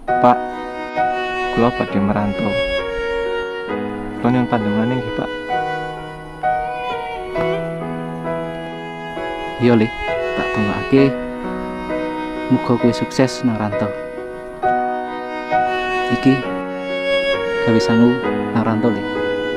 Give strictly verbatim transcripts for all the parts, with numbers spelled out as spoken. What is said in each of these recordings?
Pak, kula badhe merantau. Kula nyuwun panjenengan nggih, Pak. Iya, Le, tak tungguake. Muga kowe sukses nang rantau. Iki gawe sangu nang rantau, Le.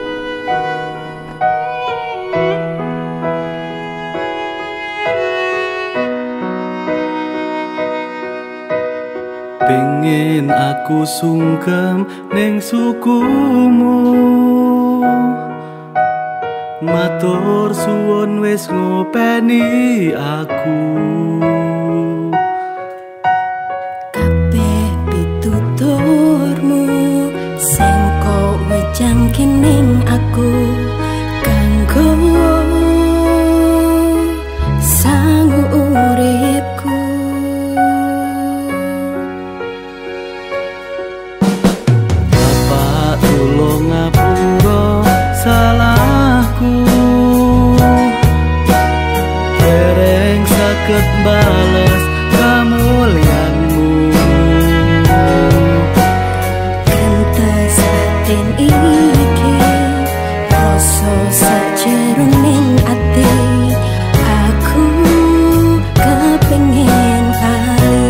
Pengen aku sungkem neng sukumu, matur suwun wis ngopeni aku. Kabeh pituturmu sing kowe jangkening aku kanggo sangu uripku. Tulung ngapura salahku, dereng saged bales kamulyanmu. Gentes batin iki rasa sajeroning ati, aku kepengin bali.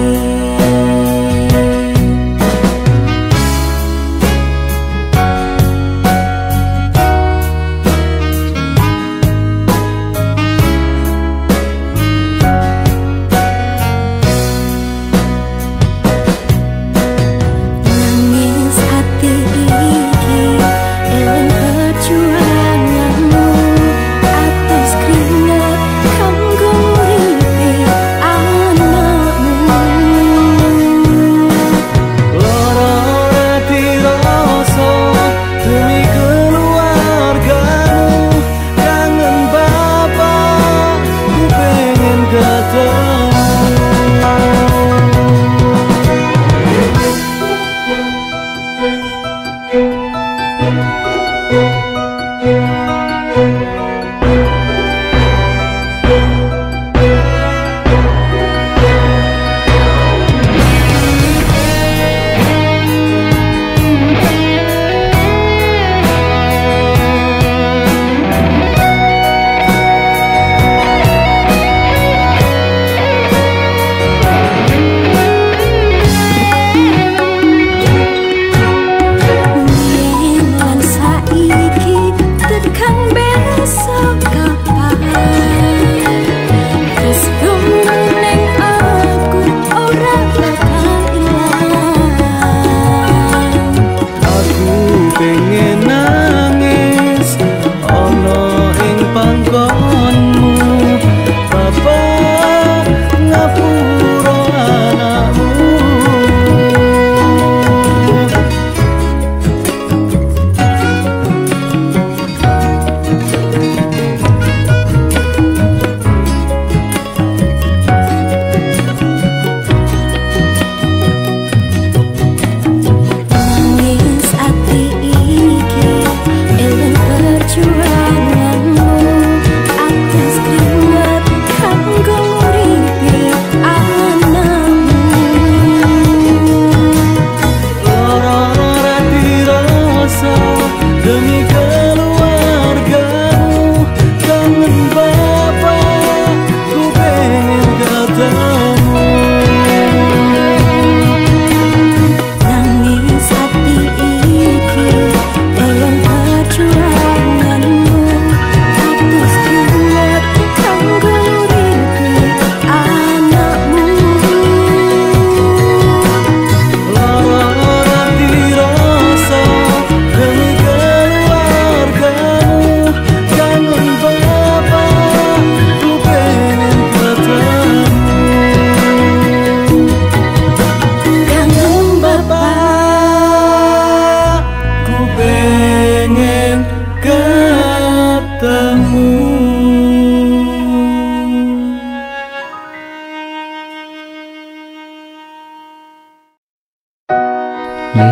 Le,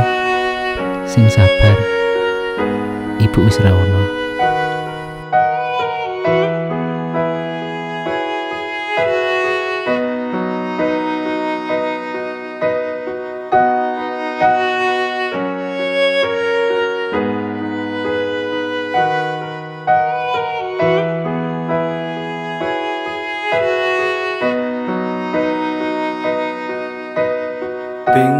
sing sabar. Ibu wis ra ono.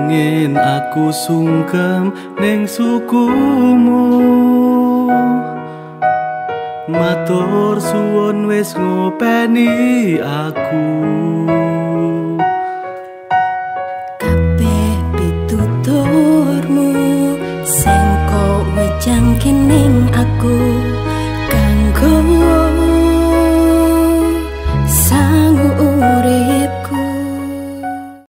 Kepingin aku sungkem ning sukumu. Matur suwun wis ngopeni aku. Kabeh pituturmu sing kowe jangkening aku.